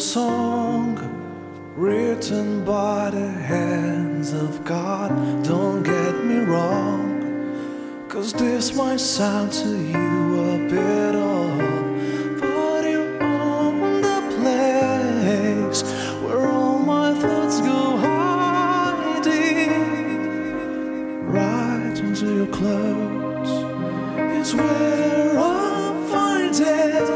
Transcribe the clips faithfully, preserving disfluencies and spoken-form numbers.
song written by the hands of God. Don't get me wrong, 'cause this might sound to you a bit off, but you own the place where all my thoughts go hiding. Right into your clothes is where I'll find it.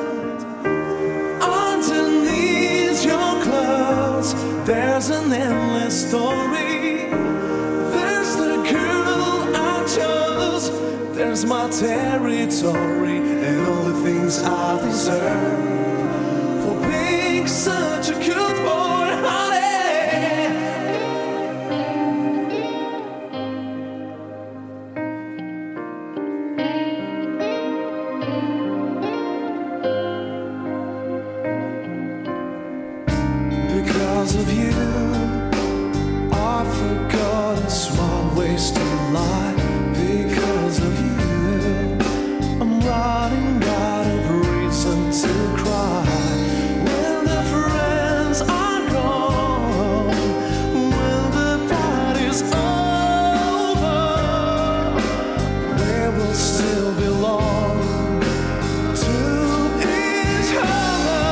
Underneath your clothes there's an endless story. There's the girl I chose, there's my territory, and all the things I deserve for being such a good boy, honey. Because of you, I forgot a small ways to lie. Because of you, I'm running out of reason to cry. When the friends are gone, when the party's over, we will still belong to each other.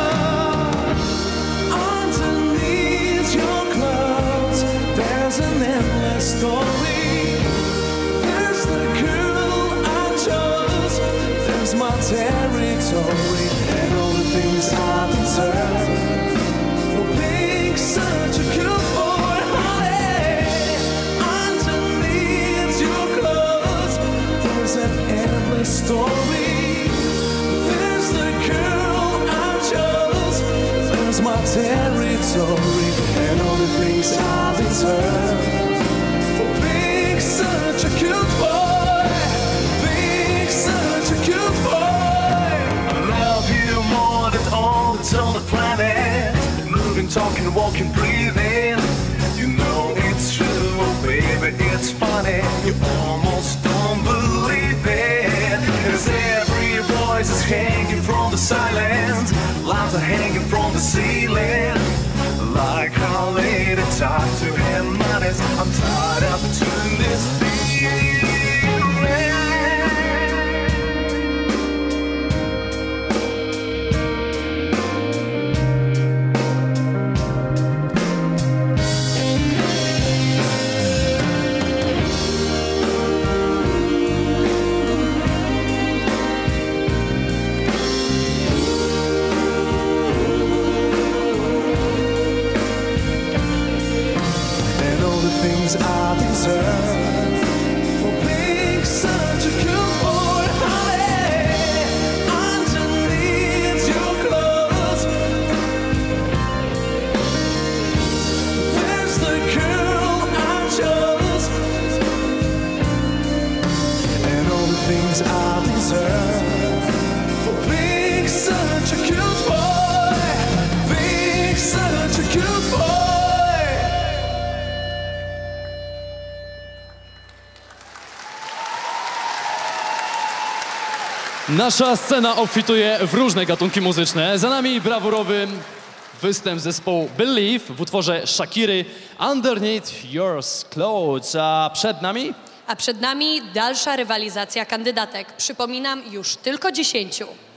Underneath your clothes there's an endless story. There's the girl I chose, there's my territory, and all the things I deserve for being such a good boy, honey. Underneath your clothes there's an endless story. There's the girl I chose, there's my territory, and all the things I deserve for being such a cute boy, being such a cute boy. I love you more than all that's on the planet. Moving, talking, walking, breathing. You know it's true, oh baby, it's funny. You almost don't believe it. As every voice is hanging from the silence, lines are hanging from the ceiling. Like how lady talk to him honest. I'm tired of doing this feeling. Things I deserve for being such a good boy, honey. Underneath your clothes there's the girl I chose, and all the things I deserve for being such a good boy, being such a good boy. Nasza scena obfituje w różne gatunki muzyczne. Za nami brawurowy występ zespołu Believe w utworze Shakiry Underneath Your Clothes. A przed nami? A przed nami dalsza rywalizacja kandydatek. Przypominam, już tylko dziesięciu.